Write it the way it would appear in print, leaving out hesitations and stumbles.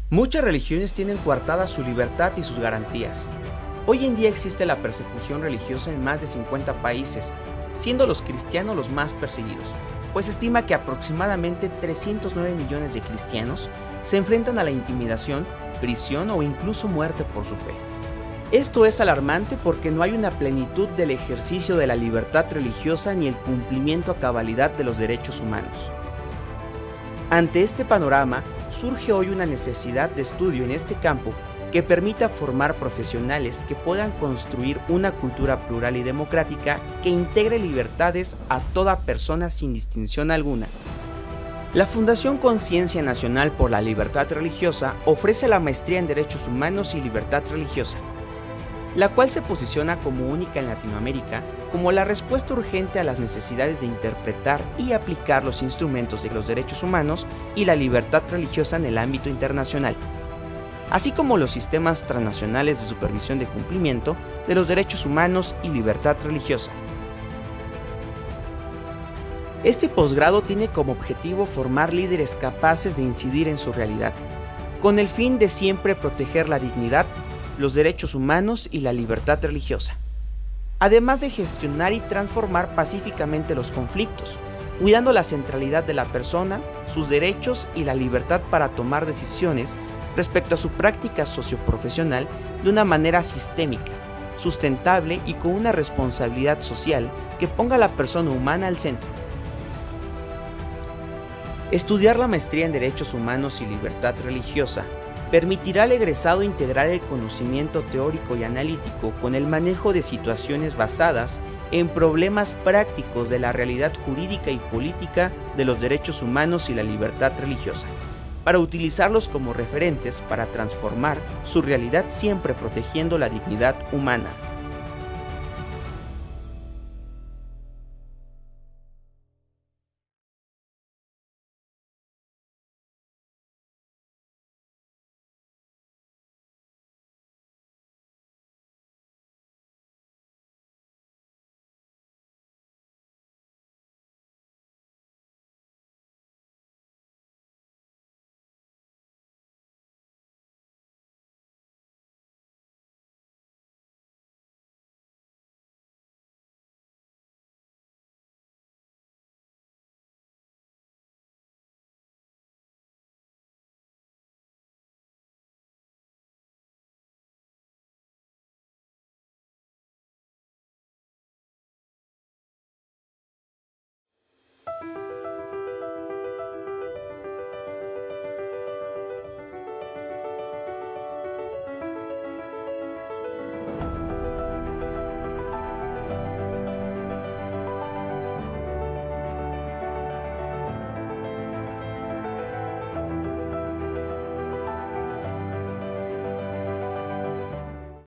Muchas religiones tienen coartada su libertad y sus garantías. Hoy en día existe la persecución religiosa en más de 50 países, siendo los cristianos los más perseguidos, pues se estima que aproximadamente 309 millones de cristianos se enfrentan a la intimidación, prisión o incluso muerte por su fe. Esto es alarmante porque no hay una plenitud del ejercicio de la libertad religiosa ni el cumplimiento a cabalidad de los derechos humanos. Ante este panorama, surge hoy una necesidad de estudio en este campo que permita formar profesionales que puedan construir una cultura plural y democrática que integre libertades a toda persona sin distinción alguna. La Fundación Conciencia Nacional por la Libertad Religiosa ofrece la maestría en Derechos Humanos y Libertad Religiosa, la cual se posiciona como única en Latinoamérica como la respuesta urgente a las necesidades de interpretar y aplicar los instrumentos de los derechos humanos y la libertad religiosa en el ámbito internacional, así como los sistemas transnacionales de supervisión de cumplimiento de los derechos humanos y libertad religiosa. Este posgrado tiene como objetivo formar líderes capaces de incidir en su realidad, con el fin de siempre proteger la dignidad, los derechos humanos y la libertad religiosa, además de gestionar y transformar pacíficamente los conflictos, cuidando la centralidad de la persona, sus derechos y la libertad para tomar decisiones respecto a su práctica socioprofesional de una manera sistémica, sustentable y con una responsabilidad social que ponga a la persona humana al centro. Estudiar la maestría en Derechos Humanos y Libertad Religiosa permitirá al egresado integrar el conocimiento teórico y analítico con el manejo de situaciones basadas en problemas prácticos de la realidad jurídica y política de los derechos humanos y la libertad religiosa, para utilizarlos como referentes para transformar su realidad siempre protegiendo la dignidad humana.